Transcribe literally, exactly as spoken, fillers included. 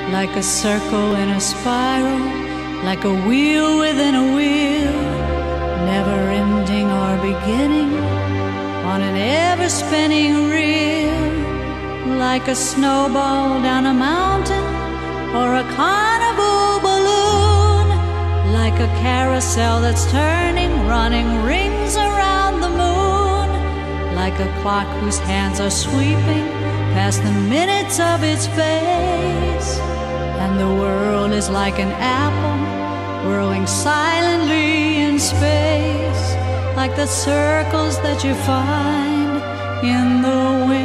like a circle in a spiral, like a wheel within a wheel, never ending or beginning on an ever-spinning reel, like a snowball down a mountain or a carnival balloon, like a carousel that's turning, running rings around the moon, like a clock whose hands are sweeping past the minutes of its face. And the world is like an apple whirling silently in space, like the circles that you find in the wind.